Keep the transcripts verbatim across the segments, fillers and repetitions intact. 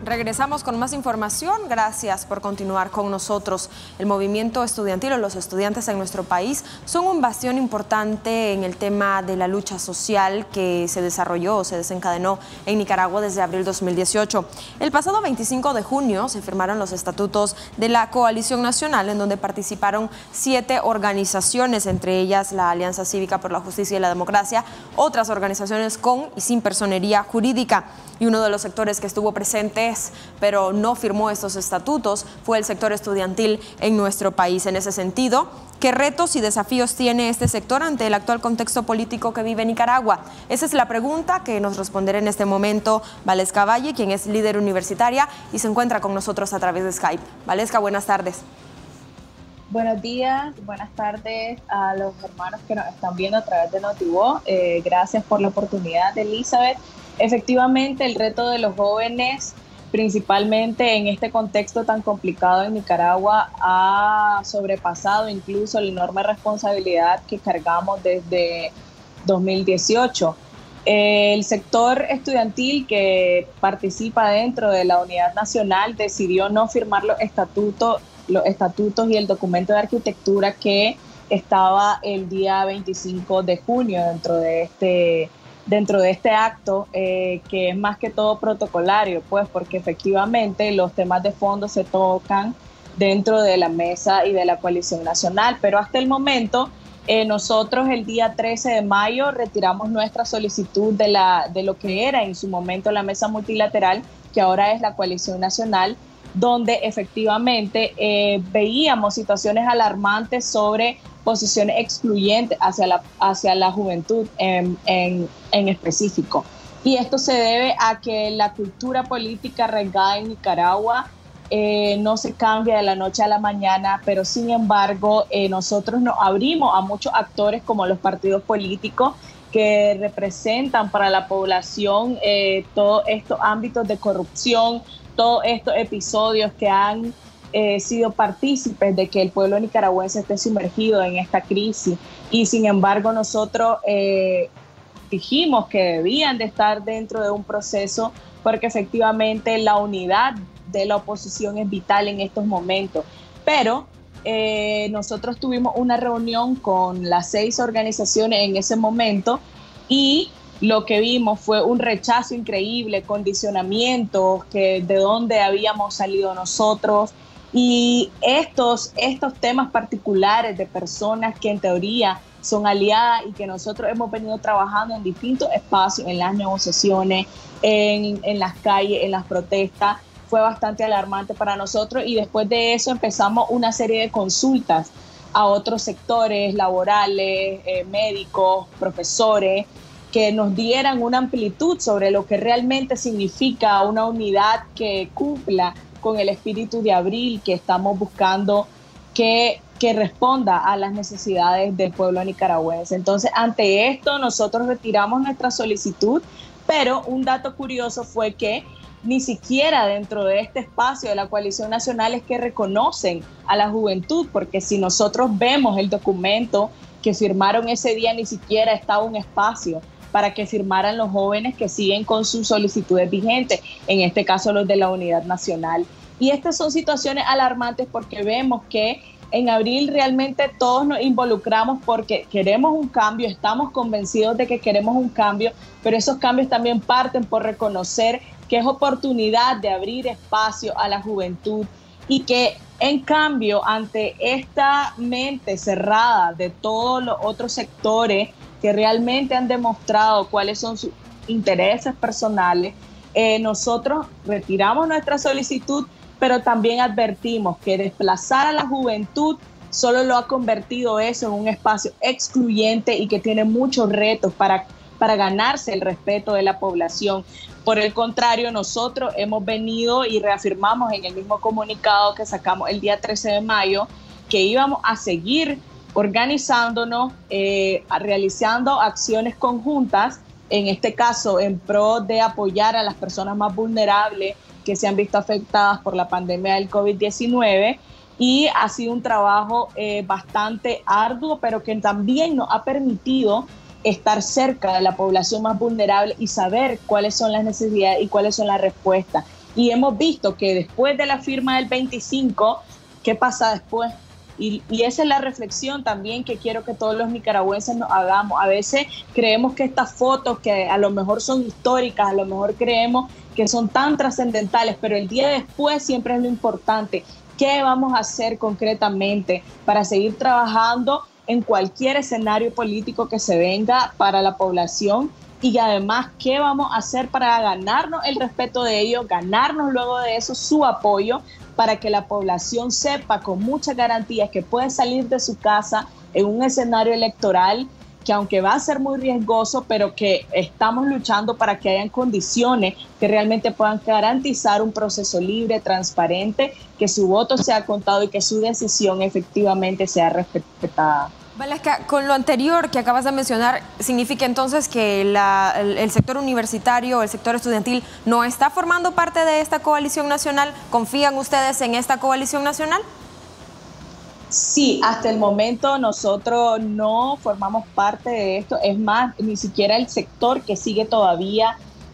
Regresamos con más información. Gracias por continuar con nosotros. El movimiento estudiantil o los estudiantes en nuestro país son un bastión importante en el tema de la lucha social que se desarrolló o se desencadenó en Nicaragua desde abril dos mil dieciocho. El pasado veinticinco de junio se firmaron los estatutos de la Coalición Nacional, en donde participaron siete organizaciones, entre ellas la Alianza Cívica por la Justicia y la Democracia, otras organizaciones con y sin personería jurídica. Y uno de los sectores que estuvo presente, pero no firmó estos estatutos, fue el sector estudiantil en nuestro país. En ese sentido, ¿qué retos y desafíos tiene este sector ante el actual contexto político que vive Nicaragua? Esa es la pregunta que nos responderá en este momento Valesca Valle, quien es líder universitaria y se encuentra con nosotros a través de Skype. Valesca, buenas tardes. Buenos días, buenas tardes a los hermanos que nos están viendo a través de Notivoz. Eh, gracias por la oportunidad, Elizabeth. Efectivamente, el reto de los jóvenes, principalmente en este contexto tan complicado en Nicaragua, ha sobrepasado incluso la enorme responsabilidad que cargamos desde dos mil dieciocho. El sector estudiantil que participa dentro de la Unidad Nacional decidió no firmar los estatutos, los estatutos y el documento de arquitectura que estaba el día veinticinco de junio dentro de este dentro de este acto, eh, que es más que todo protocolario, pues porque efectivamente los temas de fondo se tocan dentro de la mesa y de la Coalición Nacional, pero hasta el momento eh, nosotros el día trece de mayo retiramos nuestra solicitud de, la, de lo que era en su momento la mesa multilateral, que ahora es la Coalición Nacional, donde efectivamente eh, veíamos situaciones alarmantes sobre posiciones excluyentes hacia la, hacia la juventud en, en, en específico. Y esto se debe a que la cultura política arraigada en Nicaragua eh, no se cambia de la noche a la mañana, pero sin embargo eh, nosotros nos abrimos a muchos actores como los partidos políticos que representan para la población eh, todos estos ámbitos de corrupción, todos estos episodios que han eh, sido partícipes de que el pueblo nicaragüense esté sumergido en esta crisis. Y sin embargo nosotros eh, dijimos que debían de estar dentro de un proceso porque efectivamente la unidad de la oposición es vital en estos momentos. Pero eh, nosotros tuvimos una reunión con las seis organizaciones en ese momento y lo que vimos fue un rechazo increíble, condicionamientos, que de dónde habíamos salido nosotros y estos, estos temas particulares de personas que en teoría son aliadas y que nosotros hemos venido trabajando en distintos espacios, en las negociaciones, en, en las calles, en las protestas, fue bastante alarmante para nosotros y después de eso empezamos una serie de consultas a otros sectores laborales, eh, médicos, profesores, que nos dieran una amplitud sobre lo que realmente significa una unidad que cumpla con el espíritu de abril que estamos buscando que, que responda a las necesidades del pueblo nicaragüense. Entonces, ante esto, nosotros retiramos nuestra solicitud, pero un dato curioso fue que ni siquiera dentro de este espacio de la Coalición Nacional es que reconocen a la juventud, porque si nosotros vemos el documento que firmaron ese día, ni siquiera estaba un espacio para que firmaran los jóvenes que siguen con sus solicitudes vigentes, en este caso los de la Unidad Nacional. Y estas son situaciones alarmantes porque vemos que en abril realmente todos nos involucramos porque queremos un cambio, estamos convencidos de que queremos un cambio, pero esos cambios también parten por reconocer que es oportunidad de abrir espacio a la juventud y que en cambio ante esta mente cerrada de todos los otros sectores que realmente han demostrado cuáles son sus intereses personales, eh, nosotros retiramos nuestra solicitud, pero también advertimos que desplazar a la juventud solo lo ha convertido eso en un espacio excluyente y que tiene muchos retos para, para ganarse el respeto de la población. Por el contrario, nosotros hemos venido y reafirmamos en el mismo comunicado que sacamos el día trece de mayo que íbamos a seguir organizándonos, eh, realizando acciones conjuntas, en este caso en pro de apoyar a las personas más vulnerables que se han visto afectadas por la pandemia del COVID diecinueve, y ha sido un trabajo eh, bastante arduo, pero que también nos ha permitido estar cerca de la población más vulnerable y saber cuáles son las necesidades y cuáles son las respuestas. Y hemos visto que después de la firma del veinticinco, ¿qué pasa después? Y, y esa es la reflexión también que quiero que todos los nicaragüenses nos hagamos. A veces creemos que estas fotos, que a lo mejor son históricas, a lo mejor creemos que son tan trascendentales, pero el día después siempre es lo importante. ¿Qué vamos a hacer concretamente para seguir trabajando en cualquier escenario político que se venga para la población? Y además, ¿qué vamos a hacer para ganarnos el respeto de ellos, ganarnos luego de eso su apoyo, para que la población sepa con muchas garantías que puede salir de su casa en un escenario electoral que, aunque va a ser muy riesgoso, pero que estamos luchando para que hayan condiciones que realmente puedan garantizar un proceso libre, transparente, que su voto sea contado y que su decisión efectivamente sea respetada? Valesca, con lo anterior que acabas de mencionar, ¿significa entonces que la, el, el sector universitario, el sector estudiantil, no está formando parte de esta coalición nacional? ¿Confían ustedes en esta coalición nacional? Sí, hasta el momento nosotros no formamos parte de esto. Es más, ni siquiera el sector que sigue todavía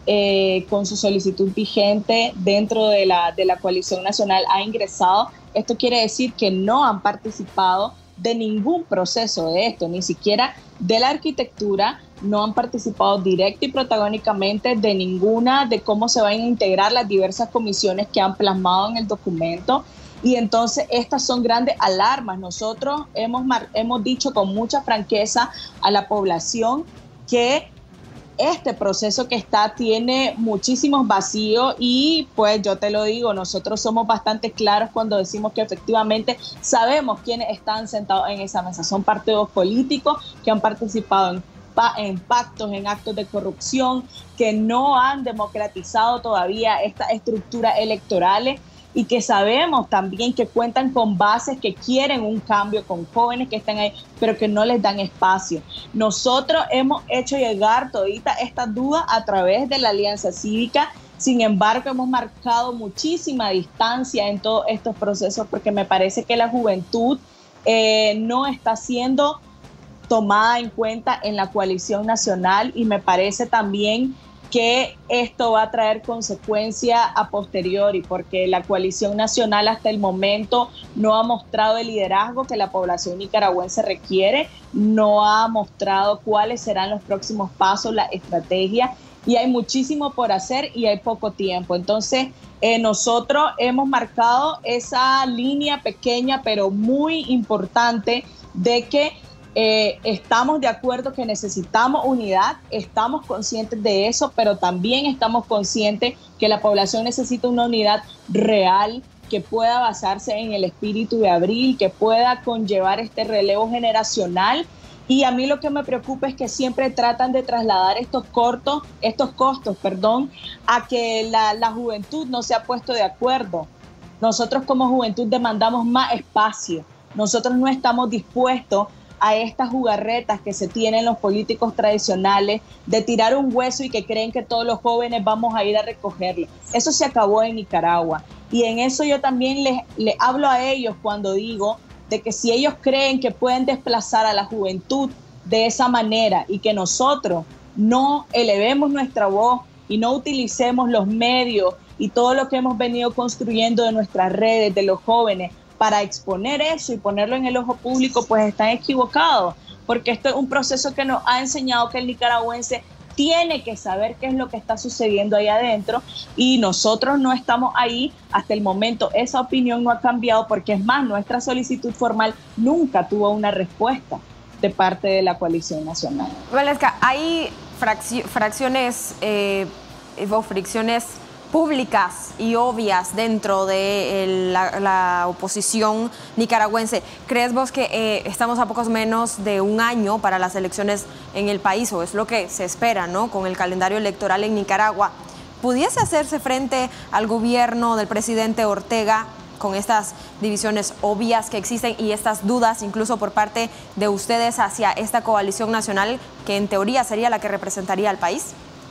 eh, con su solicitud vigente dentro de la, de la coalición nacional ha ingresado. Esto quiere decir que no han participado de ningún proceso de esto, ni siquiera de la arquitectura, no han participado directa y protagónicamente de ninguna, de cómo se van a integrar las diversas comisiones que han plasmado en el documento. Y entonces estas son grandes alarmas. Nosotros hemos, hemos dicho con mucha franqueza a la población que este proceso que está tiene muchísimos vacíos y pues yo te lo digo, nosotros somos bastante claros cuando decimos que efectivamente sabemos quiénes están sentados en esa mesa. Son partidos políticos que han participado en, en pactos, en actos de corrupción, que no han democratizado todavía estas estructuras electorales y que sabemos también que cuentan con bases que quieren un cambio, con jóvenes que están ahí, pero que no les dan espacio. Nosotros hemos hecho llegar todita estas dudas a través de la Alianza Cívica. Sin embargo, hemos marcado muchísima distancia en todos estos procesos porque me parece que la juventud eh, no está siendo tomada en cuenta en la coalición nacional y me parece también que esto va a traer consecuencias a posteriori, porque la coalición nacional hasta el momento no ha mostrado el liderazgo que la población nicaragüense requiere, no ha mostrado cuáles serán los próximos pasos, la estrategia, y hay muchísimo por hacer y hay poco tiempo. Entonces, eh, nosotros hemos marcado esa línea pequeña, pero muy importante, de que Eh, estamos de acuerdo que necesitamos unidad, estamos conscientes de eso, pero también estamos conscientes que la población necesita una unidad real que pueda basarse en el espíritu de abril, que pueda conllevar este relevo generacional. Y a mí lo que me preocupa es que siempre tratan de trasladar estos cortos, estos costos, perdón, a que la, la juventud no se ha puesto de acuerdo. Nosotros como juventud demandamos más espacio. Nosotros no estamos dispuestos a estas jugarretas que se tienen los políticos tradicionales de tirar un hueso y que creen que todos los jóvenes vamos a ir a recogerlo. Eso se acabó en Nicaragua. Y en eso yo también les, les hablo a ellos cuando digo de que si ellos creen que pueden desplazar a la juventud de esa manera y que nosotros no elevemos nuestra voz y no utilicemos los medios y todo lo que hemos venido construyendo de nuestras redes, de los jóvenes, para exponer eso y ponerlo en el ojo público, pues están equivocados, porque esto es un proceso que nos ha enseñado que el nicaragüense tiene que saber qué es lo que está sucediendo ahí adentro y nosotros no estamos ahí. Hasta el momento esa opinión no ha cambiado, porque es más, nuestra solicitud formal nunca tuvo una respuesta de parte de la coalición nacional. Valesca, hay fracci fracciones eh, o fricciones públicas y obvias dentro de el, la, la oposición nicaragüense. ¿Crees vos que eh, estamos a pocos menos de un año para las elecciones en el país, o es lo que se espera, ¿no?, con el calendario electoral en Nicaragua? ¿Pudiese hacerse frente al gobierno del presidente Ortega con estas divisiones obvias que existen y estas dudas incluso por parte de ustedes hacia esta coalición nacional que en teoría sería la que representaría al país?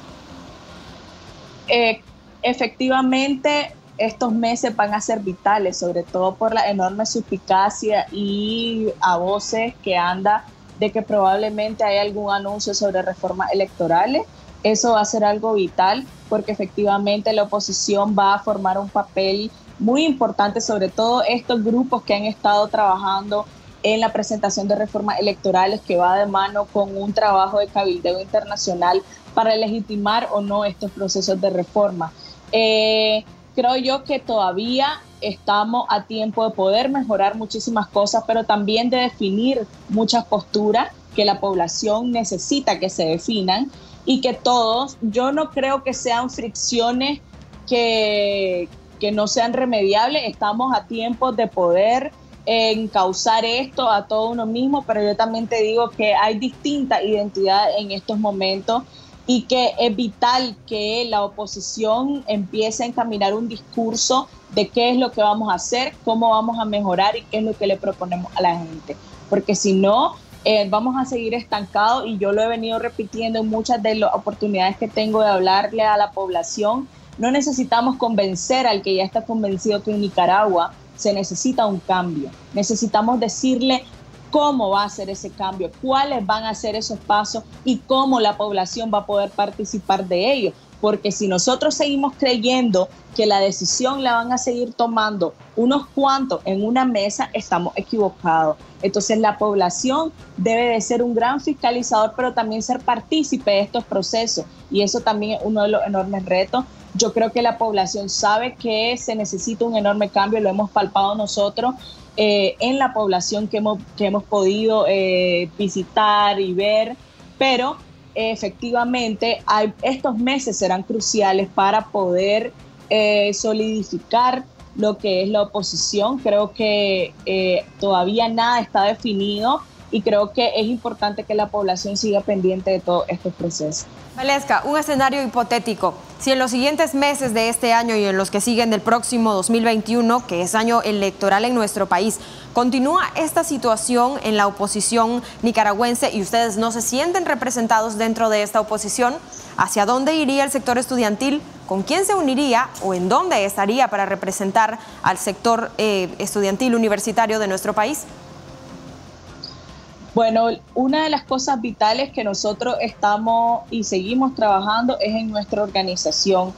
Eh, Efectivamente, estos meses van a ser vitales, sobre todo por la enorme suspicacia y a voces que anda de que probablemente hay algún anuncio sobre reformas electorales. Eso va a ser algo vital porque efectivamente la oposición va a formar un papel muy importante, sobre todo estos grupos que han estado trabajando en la presentación de reformas electorales, que va de mano con un trabajo de cabildeo internacional para legitimar o no estos procesos de reforma. Eh, creo yo que todavía estamos a tiempo de poder mejorar muchísimas cosas, pero también de definir muchas posturas que la población necesita que se definan y que todos, yo no creo que sean fricciones que, que no sean remediables. Estamos a tiempo de poder encauzar esto a todo uno mismo, pero yo también te digo que hay distintas identidades en estos momentos y que es vital que la oposición empiece a encaminar un discurso de qué es lo que vamos a hacer, cómo vamos a mejorar y qué es lo que le proponemos a la gente, porque si no, eh, vamos a seguir estancados, y yo lo he venido repitiendo en muchas de las oportunidades que tengo de hablarle a la población. No necesitamos convencer al que ya está convencido que en Nicaragua se necesita un cambio. Necesitamos decirle cómo va a ser ese cambio, cuáles van a ser esos pasos y cómo la población va a poder participar de ellos. Porque si nosotros seguimos creyendo que la decisión la van a seguir tomando unos cuantos en una mesa, estamos equivocados. Entonces la población debe de ser un gran fiscalizador, pero también ser partícipe de estos procesos. Y eso también es uno de los enormes retos. Yo creo que la población sabe que se necesita un enorme cambio, lo hemos palpado nosotros eh, en la población que hemos, que hemos podido eh, visitar y ver, pero eh, efectivamente hay, estos meses serán cruciales para poder eh, solidificar lo que es la oposición. Creo que eh, todavía nada está definido y creo que es importante que la población siga pendiente de todos estos procesos. Valesca, un escenario hipotético. Si en los siguientes meses de este año y en los que siguen del próximo dos mil veintiuno, que es año electoral en nuestro país, continúa esta situación en la oposición nicaragüense y ustedes no se sienten representados dentro de esta oposición, ¿hacia dónde iría el sector estudiantil? ¿Con quién se uniría o en dónde estaría para representar al sector eh, estudiantil universitario de nuestro país? Bueno, una de las cosas vitales que nosotros estamos y seguimos trabajando es en nuestra organización.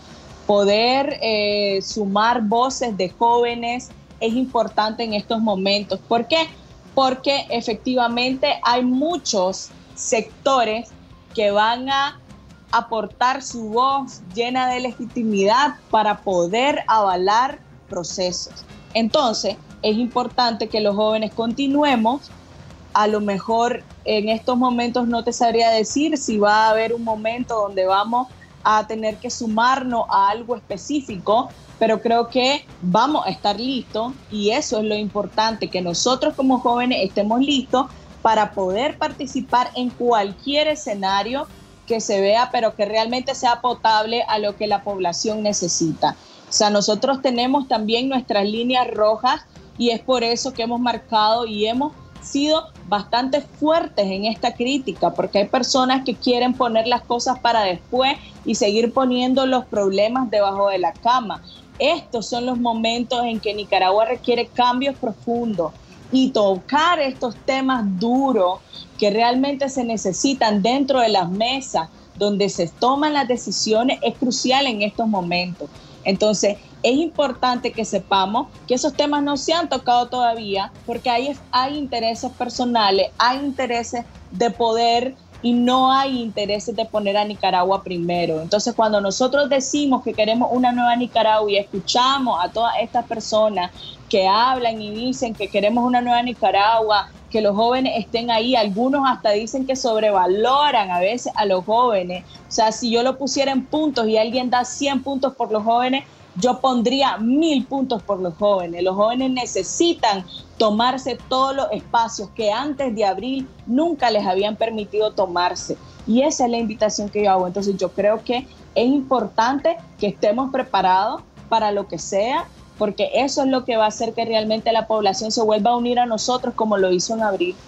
Poder eh, sumar voces de jóvenes es importante en estos momentos. ¿Por qué? Porque efectivamente hay muchos sectores que van a aportar su voz llena de legitimidad para poder avalar procesos. Entonces, es importante que los jóvenes continuemos. A lo mejor en estos momentos no te sabría decir si va a haber un momento donde vamos a tener que sumarnos a algo específico, pero creo que vamos a estar listos y eso es lo importante, que nosotros como jóvenes estemos listos para poder participar en cualquier escenario que se vea, pero que realmente sea potable a lo que la población necesita. O sea, nosotros tenemos también nuestras líneas rojas y es por eso que hemos marcado y hemos sido bastante fuertes en esta crítica, porque hay personas que quieren poner las cosas para después y seguir poniendo los problemas debajo de la cama. Estos son los momentos en que Nicaragua requiere cambios profundos y tocar estos temas duros que realmente se necesitan dentro de las mesas donde se toman las decisiones es crucial en estos momentos. Entonces, es importante que sepamos que esos temas no se han tocado todavía porque hay, hay intereses personales, hay intereses de poder y no hay intereses de poner a Nicaragua primero. Entonces, cuando nosotros decimos que queremos una nueva Nicaragua y escuchamos a todas estas personas que hablan y dicen que queremos una nueva Nicaragua, que los jóvenes estén ahí, algunos hasta dicen que sobrevaloran a veces a los jóvenes. O sea, si yo lo pusiera en puntos y alguien da cien puntos por los jóvenes, yo pondría mil puntos por los jóvenes. Los jóvenes necesitan tomarse todos los espacios que antes de abril nunca les habían permitido tomarse. Y esa es la invitación que yo hago. Entonces yo creo que es importante que estemos preparados para lo que sea, porque eso es lo que va a hacer que realmente la población se vuelva a unir a nosotros como lo hizo en abril.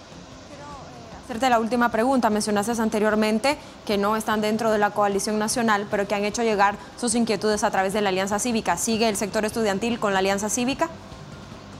Hacerte la última pregunta. Mencionaste anteriormente que no están dentro de la coalición nacional, pero que han hecho llegar sus inquietudes a través de la Alianza Cívica. ¿Sigue el sector estudiantil con la Alianza Cívica?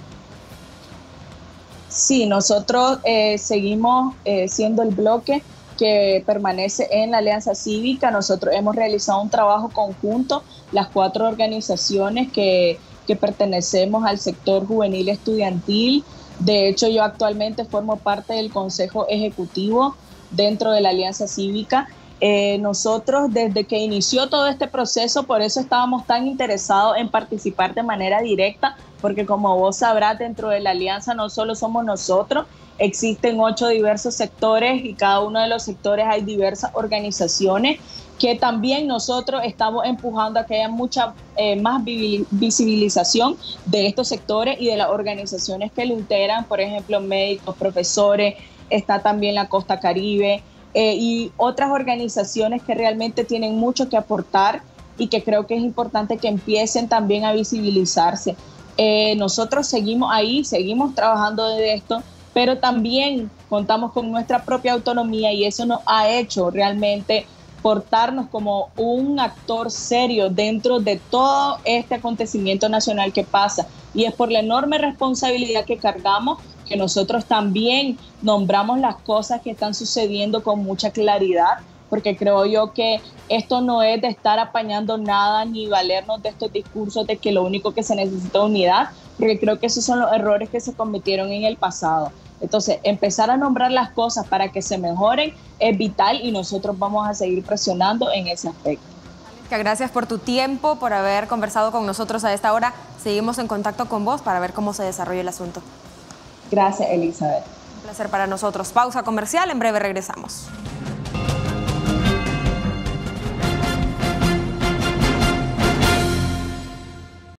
Sí, nosotros eh, seguimos eh, siendo el bloque que permanece en la Alianza Cívica. Nosotros hemos realizado un trabajo conjunto, las cuatro organizaciones que, que pertenecemos al sector juvenil estudiantil. De hecho, yo actualmente formo parte del Consejo Ejecutivo dentro de la Alianza Cívica. Eh, nosotros, desde que inició todo este proceso, por eso estábamos tan interesados en participar de manera directa, porque como vos sabrás, dentro de la Alianza no solo somos nosotros, existen ocho diversos sectores y cada uno de los sectores hay diversas organizaciones que también nosotros estamos empujando a que haya mucha eh, más visibilización de estos sectores y de las organizaciones que lo integran, por ejemplo, médicos, profesores, está también la Costa Caribe, Eh, y otras organizaciones que realmente tienen mucho que aportar y que creo que es importante que empiecen también a visibilizarse. Eh, nosotros seguimos ahí, seguimos trabajando de esto, pero también contamos con nuestra propia autonomía y eso nos ha hecho realmente portarnos como un actor serio dentro de todo este acontecimiento nacional que pasa. Y es por la enorme responsabilidad que cargamos que nosotros también nombramos las cosas que están sucediendo con mucha claridad, porque creo yo que esto no es de estar apañando nada ni valernos de estos discursos de que lo único que se necesita es unidad, porque creo que esos son los errores que se cometieron en el pasado. Entonces, empezar a nombrar las cosas para que se mejoren es vital y nosotros vamos a seguir presionando en ese aspecto. Gracias por tu tiempo, por haber conversado con nosotros a esta hora. Seguimos en contacto con vos para ver cómo se desarrolla el asunto. Gracias, Elizabeth. Un placer para nosotros. Pausa comercial, en breve regresamos.